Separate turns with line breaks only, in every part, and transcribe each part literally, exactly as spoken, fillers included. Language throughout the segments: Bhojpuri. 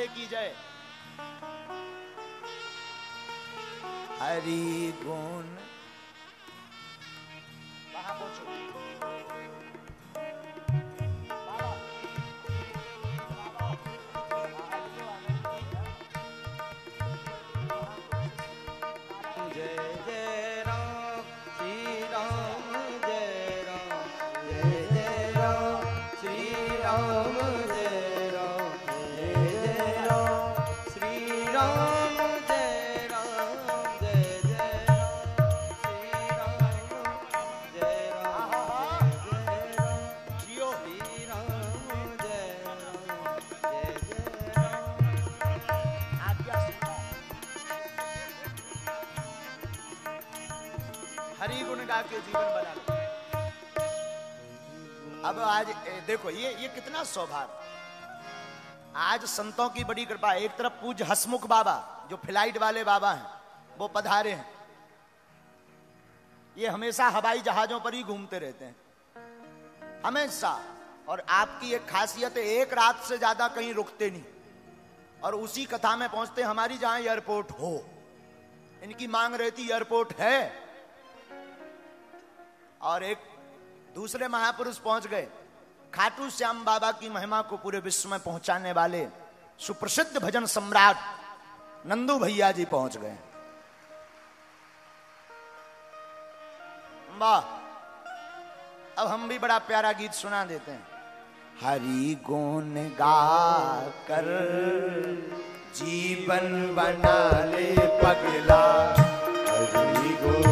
वाले की जय। हरि गुण वहां पहुंचो। हरि गुण गा के जीवन बना लो। अब आज देखो ये ये कितना सौभाग्य, आज संतों की बड़ी कृपा। एक तरफ पूज्य हसमुख बाबा जो फ्लाइट वाले बाबा हैं वो पधारे हैं। ये हमेशा हवाई जहाजों पर ही घूमते रहते हैं हमेशा, और आपकी एक खासियत है एक रात से ज्यादा कहीं रुकते नहीं, और उसी कथा में पहुंचते हमारी जहां एयरपोर्ट हो। इनकी मांग रहती एयरपोर्ट है। और एक दूसरे महापुरुष पहुंच गए, खाटू श्याम बाबा की महिमा को पूरे विश्व में पहुंचाने वाले सुप्रसिद्ध भजन सम्राट नंदू भैया जी पहुंच गए। वाह, अब हम भी बड़ा प्यारा गीत सुना देते हैं। हरि गुण गा कर जीवन बना ले पगला, हरि गुण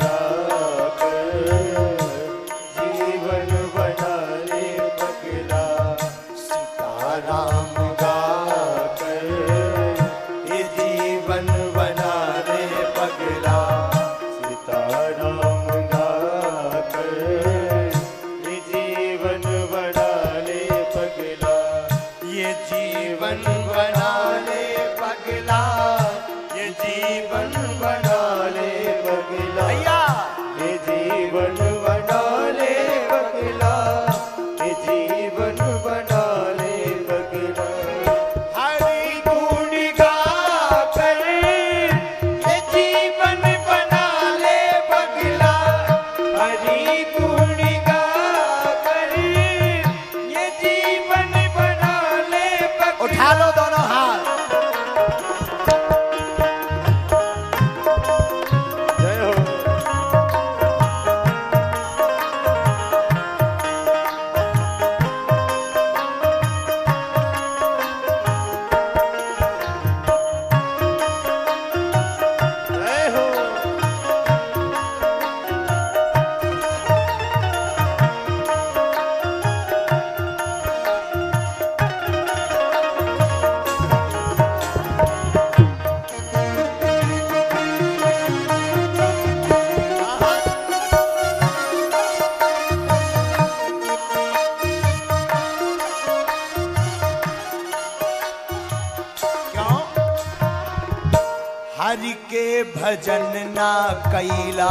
भजन ना कैला,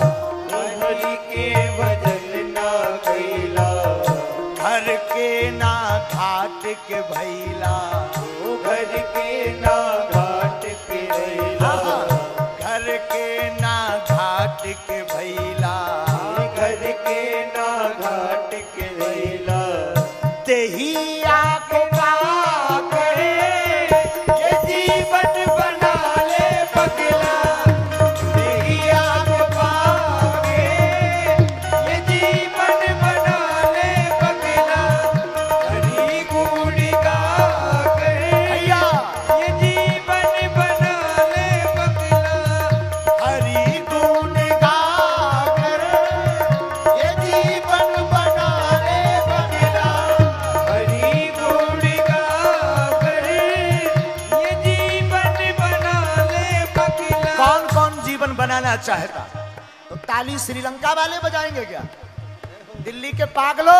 हरि के भजन ना कैला, घर के ना घाट के भैला, घर के ना घाट के भैला, घर के ना घाट के भैला, घर के ना घाट के भैला, तेही आँख का करे ये जीवन बना ले पगला। बनाना चाहता तो ताली श्रीलंका वाले बजाएंगे क्या? दिल्ली के पागलों,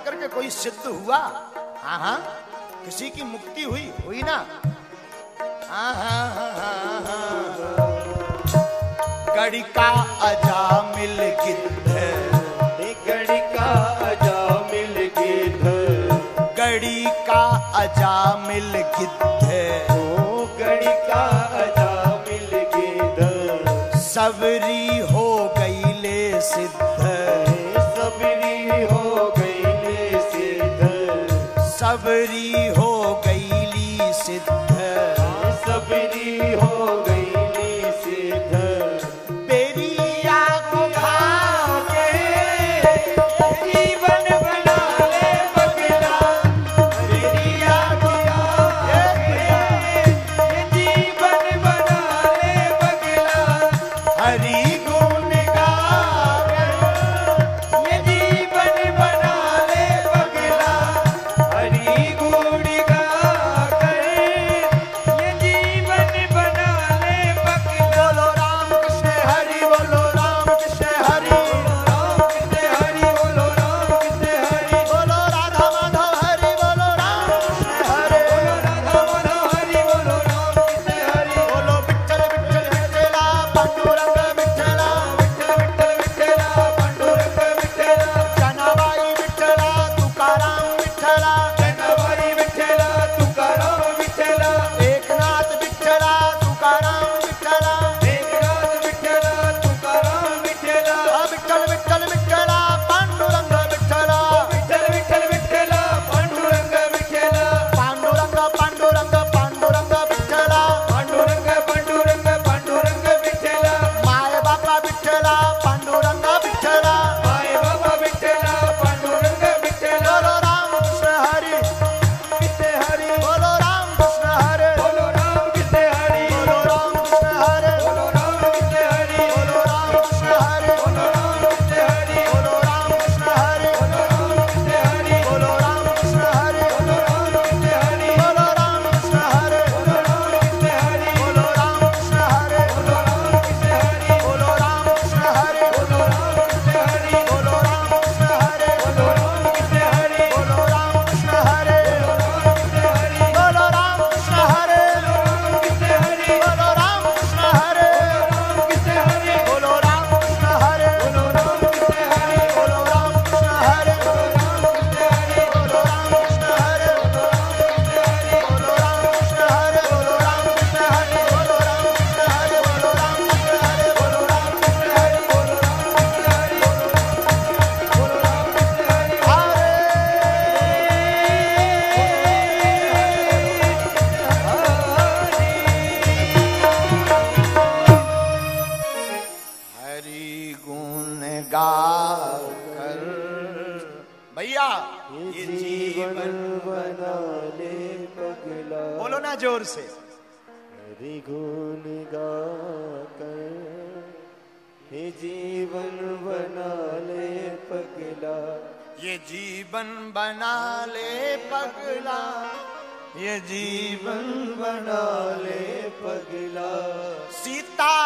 करके कोई सिद्ध हुआ? हाँ हाँ, किसी की मुक्ति हुई? हुई ना? हाँ हाँ हाँ हाँ हाँ। गड़ी का अजामिल गिद्ध,
गड़ी का अजामिल गिद्ध,
गड़ी का अजामिल गिद्ध,
ओ गड़ी का अजामिल गिद्ध,
सबरी हो गई ले सिद्ध,
सबरी हो गई ले सिद्ध,
सबरी हो गई ली सिद्ध,
सबरी हो गई ले सिद्ध।
बेरिया को खा के
जीवन बना ले पगला, बेरिया को खा के जीवन बना ले पगला,
हरि गुण गाकर
ये जीवन बना ले पगला, हरि गुण गाकर ये जीवन बना ले पगला।
बोलो राम कृष्ण हरि, बोलो राम कृष्ण हरि,
राम कृष्ण हरि बोलो, राम कृष्ण हरि
बोलो राधा माधव हरि, बोलो राम कृष्ण हरि,
राधा माधव हरि बोलो, राम कृष्ण हरि
बोलो विठ्ठल विठ्ठल विठ्ठला पांडुरंग विठ्ठला,
विठ्ठल विठ्ठला पांडुरंग विठ्ठला,
जनाबाई विठ्ठला तुकाराम विठ्ठला,
जनाबाई विठ्ठला तुकाराम विठ्ठला,
एकनाथ विठ्ठला तुकाराम विठ्ठला,
एकनाथ विठ्ठला तुकाराम विठ्ठला,
विठ्ठल विठ्ठल विठ्ठला पांडुरंग विठ्ठला,
विठ्ठल विठ्ठल विठ्ठला पांडुरंग विठ्ठला,
पांडुरंग पांडुरंग पांडुरंग विठ्ठला,
पांडुरंग पांडुरंग पांडुरंग विठ्ठला,
माय बापा विठ्ठला पांडुरंग विठ्ठला,
माय बाबा विठ्ठला पांडुरंग विठ्ठला,
बोलो राम कृष्ण हरि,
कृष्ण हरि
बोलो राम कृष्ण हरि,
बोलो, राम कृष्ण हरि
बोलो राम कृष्ण हरि,
बोलो, राम कृष्ण हरि
बोलो राम कृष्ण हरि,
बोलो, राम कृष्ण हरि
बोलो राम कृष्ण हरि,
बोलो, राम कृष्ण हरि
बोलो राम कृष्ण हरि,
बोलो, राम कृष्ण हरि
बोलो राम कृष्ण हरि,
बोलो, राम कृष्ण हरि
बोलो राम कृष्ण हरि,
बोलो, राम कृष्ण हरि
बोलो राम कृष्ण हरि,
बोलो, राम कृष्ण हरि
बोलो राम कृष्ण हरि,
बोलो, राम कृष्ण हरि
बोलो राम कृष्ण हरि,
बोलो, राम कृष्ण हरि
बोलो राम कृष्ण हरि,
बोलो, राम कृष्ण हरि
बोलो राम कृष्ण हरि,
बोलो, राम कृष्ण हरि
बोलो राम कृष्ण हरि,
बोलो, राम कृष्ण हरि
बोलो राम कृष्ण हरि,
बोलो, राम कृष्ण हरि
बोलो राम कृष्ण हरि,
बोलो, राम कृष्ण हरि
बोलो राम कृष्ण हरि,
बोलो, राम कृष्ण हरि बोलो, राम कृष्ण हरि बोलो, राम कृष्ण हरि
हरि गुण गाकर भैया ये जीवन
बना ले पगला,
बोलो ना जोर से,
हरि गुण गाकर हे जीवन बना ले पगला,
ये जीवन बना ले पगला, ये जीवन
बना ले पगला,
सीता